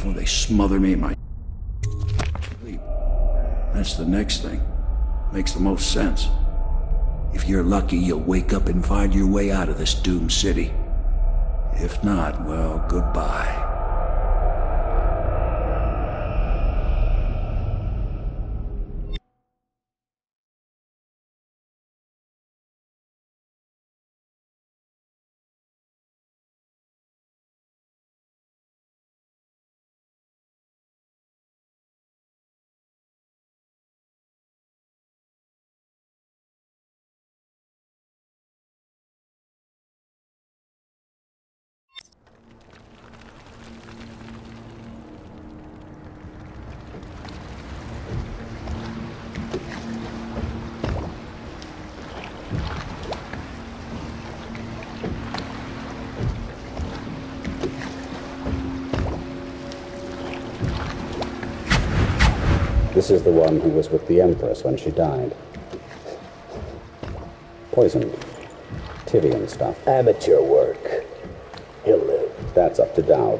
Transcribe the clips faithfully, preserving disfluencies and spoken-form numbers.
before they smother me in my sleep. That's the next thing. Makes the most sense. If you're lucky, you'll wake up and find your way out of this doomed city. If not, well, goodbye. This is the one who was with the Empress when she died. Poisoned. Tivian stuff. Amateur work. He'll live. That's up to Daud.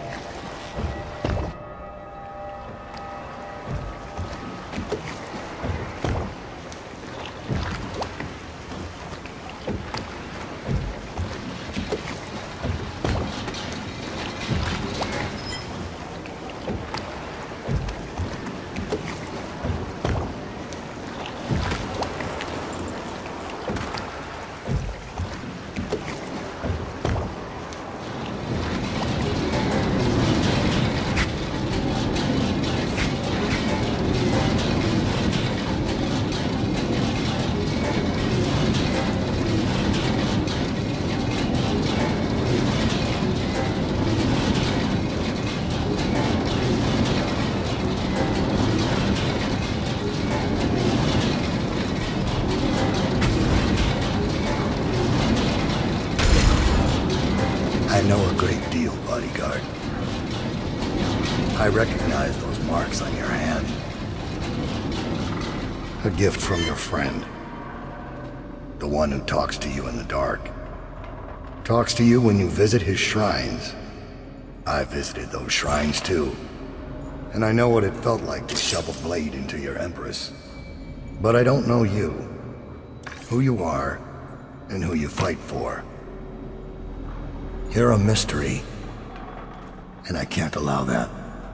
I know a great deal, bodyguard. I recognize those marks on your hand. A gift from your friend. The one who talks to you in the dark. Talks to you when you visit his shrines. I visited those shrines too. And I know what it felt like to shove a blade into your Empress. But I don't know you. Who you are, and who you fight for. You're a mystery, and I can't allow that.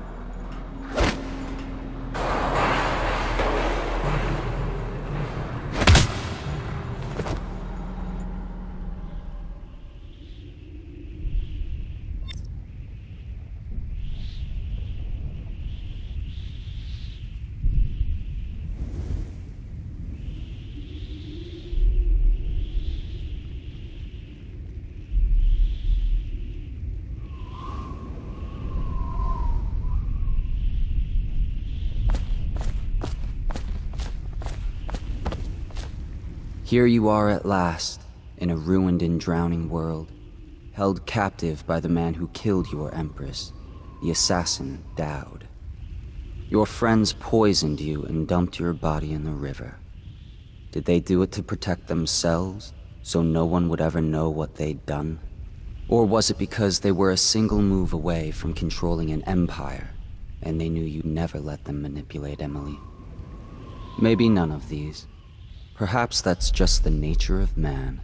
Here you are at last, in a ruined and drowning world, held captive by the man who killed your Empress, the assassin Daud. Your friends poisoned you and dumped your body in the river. Did they do it to protect themselves, so no one would ever know what they'd done? Or was it because they were a single move away from controlling an empire, and they knew you'd never let them manipulate Emily? Maybe none of these. Perhaps that's just the nature of man.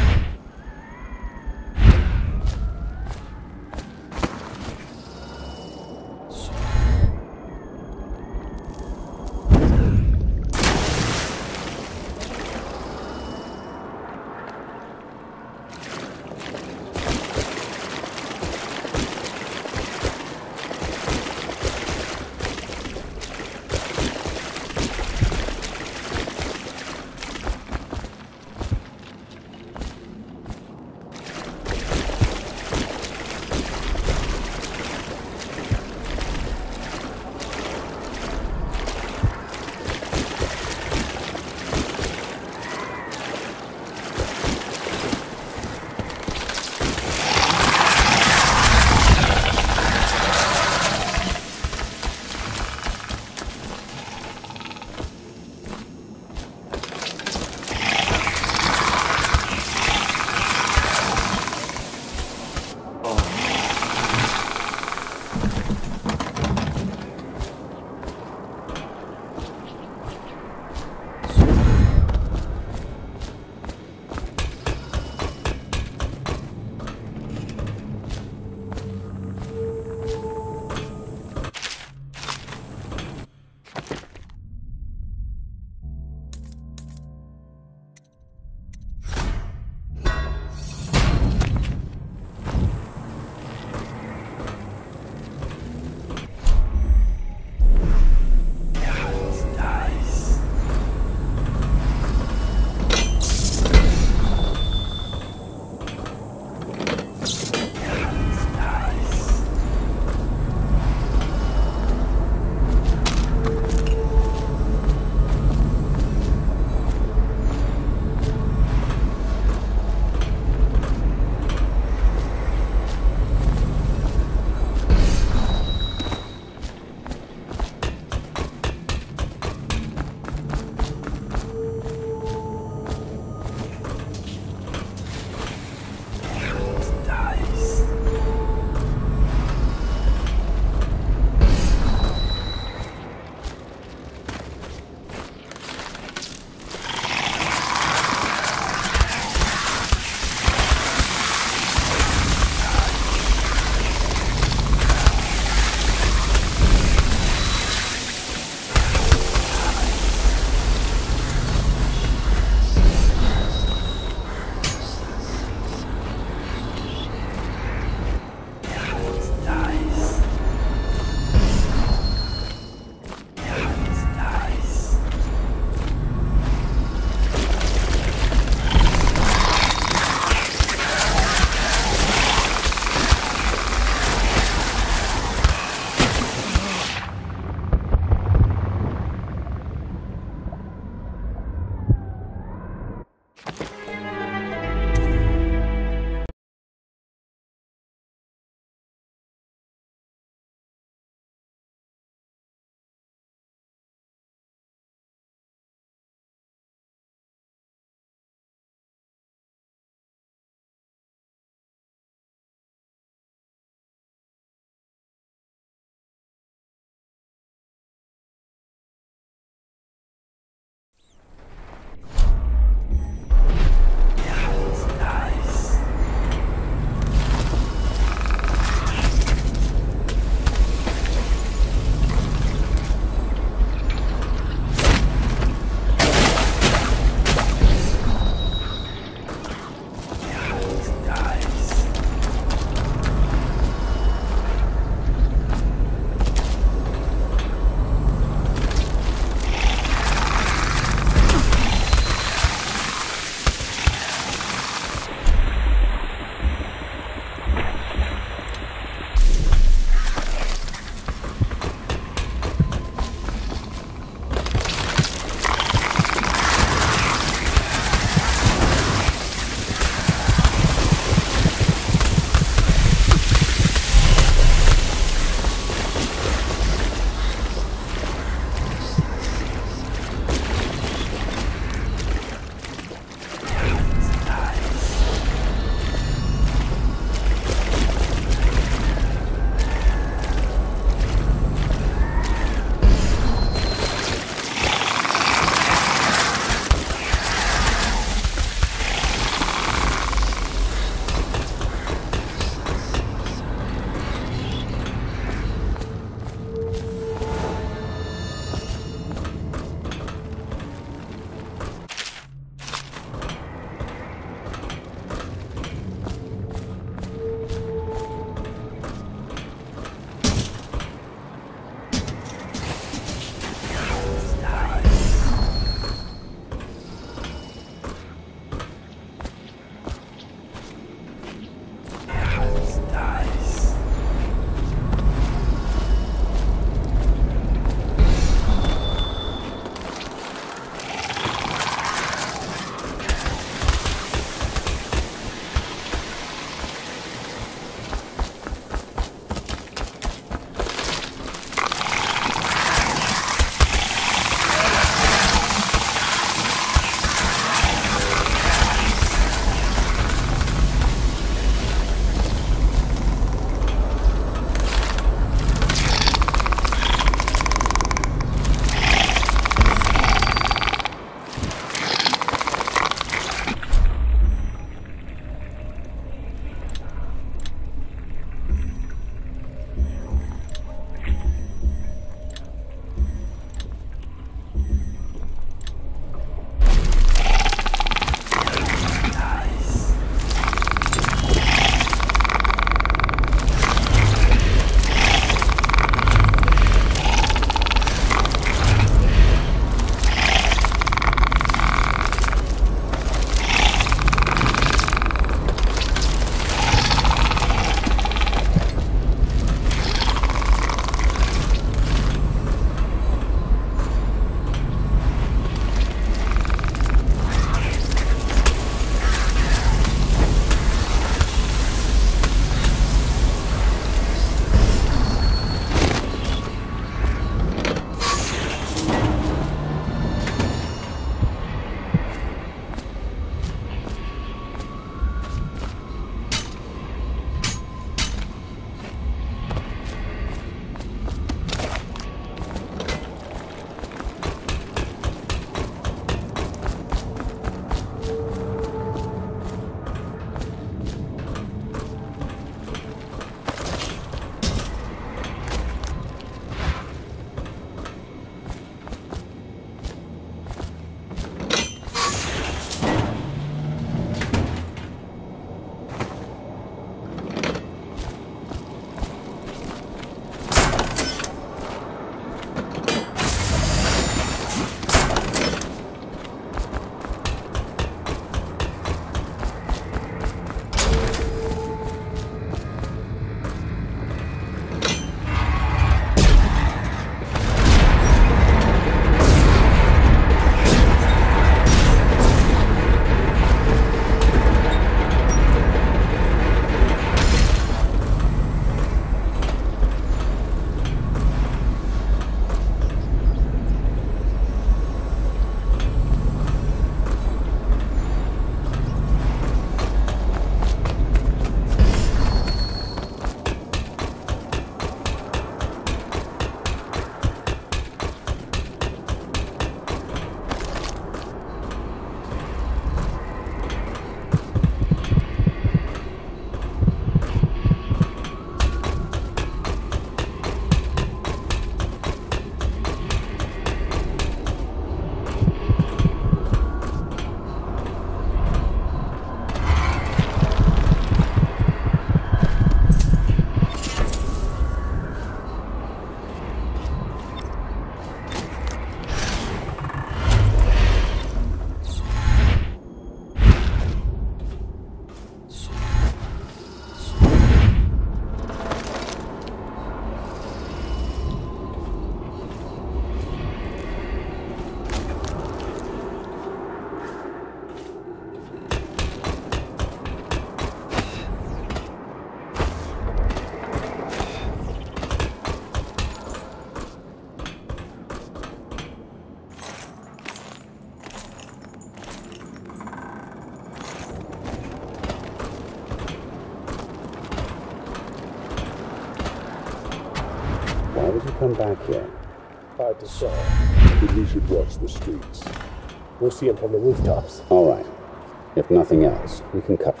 come back here? Hard to say. But we should watch the streets. We'll see him from the rooftops. All right. If nothing else, we can cut.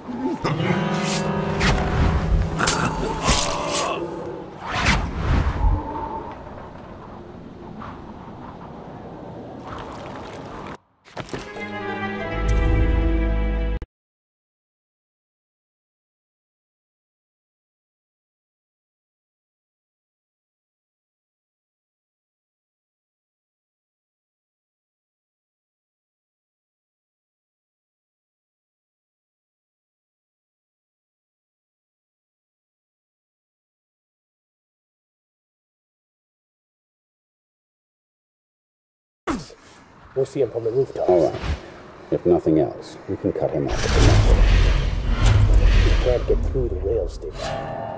We'll see him from the rooftops. All right. If nothing else, we can cut him off at the market. We can't get through the rail station.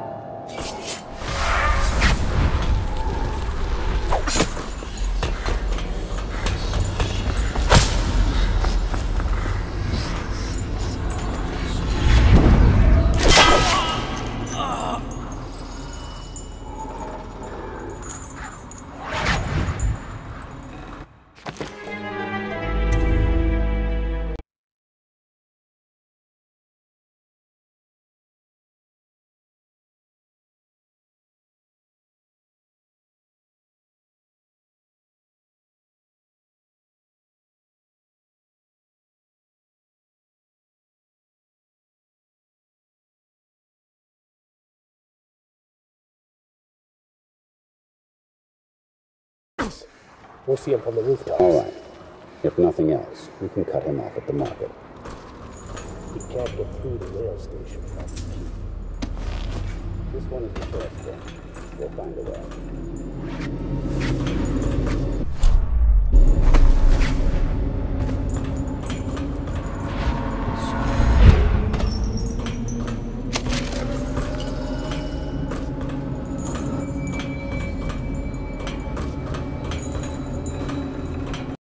We'll see him from the rooftops. All right. If nothing else, we can cut him off at the market. We can't get through the rail station. This one is the first one. We'll find a way.